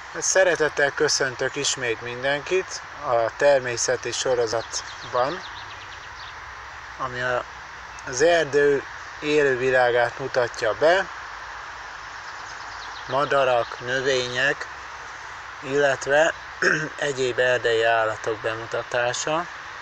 Szeretettel köszöntök ismét mindenkit a természeti sorozatban, ami az erdő élővilágát mutatja be, madarak, növények, illetve egyéb erdei állatok bemutatása.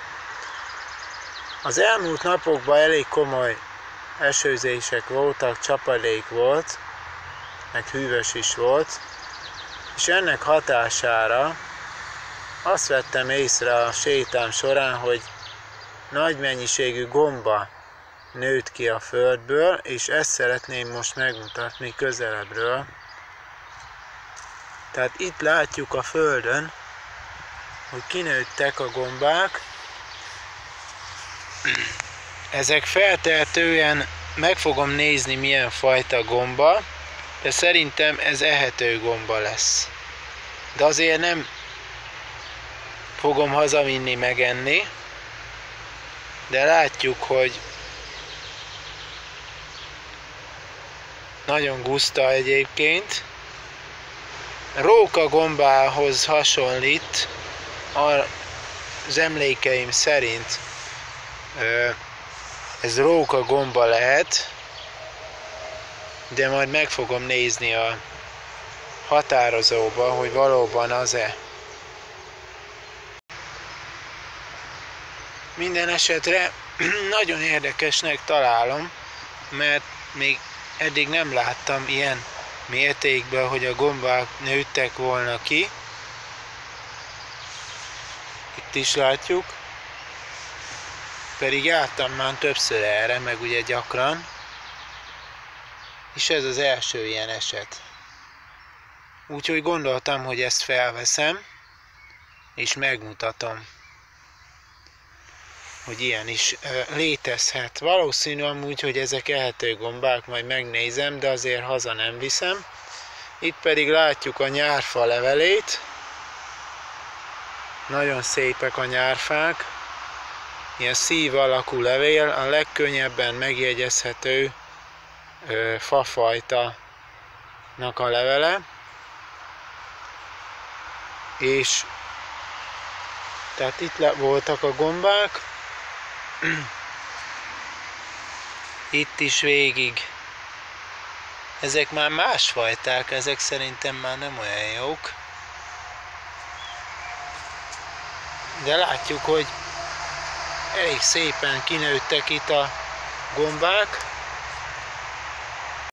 Az elmúlt napokban elég komoly esőzések voltak, csapadék volt, meg hűvös is volt, és ennek hatására azt vettem észre a sétám során, hogy nagy mennyiségű gomba nőtt ki a földből, és ezt szeretném most megmutatni közelebbről. Tehát itt látjuk a földön, hogy kinőttek a gombák. Ezek feltehetően meg fogom nézni, milyen fajta gomba, de szerintem ez ehető gomba lesz. De azért nem fogom hazavinni megenni, de látjuk, hogy nagyon guszta egyébként. Róka gombához hasonlít, az emlékeim szerint ez róka gomba lehet, de majd meg fogom nézni a határozóba, hogy valóban az-e. Minden esetre nagyon érdekesnek találom, mert még eddig nem láttam ilyen mértékben, hogy a gombák nőttek volna ki. Itt is látjuk. Pedig jártam már többször erre, meg ugye gyakran. És ez az első ilyen eset. Úgyhogy gondoltam, hogy ezt felveszem, és megmutatom, hogy ilyen is létezhet. Valószínű amúgy, hogy ezek ehető gombák, majd megnézem, de azért haza nem viszem. Itt pedig látjuk a nyárfa levelét. Nagyon szépek a nyárfák. Ilyen szív alakú levél, a legkönnyebben megjegyezhető fafajtának a levele. És tehát itt voltak a gombák. Itt is végig. Ezek már másfajták, ezek szerintem már nem olyan jók. De látjuk, hogy elég szépen kinőttek itt a gombák.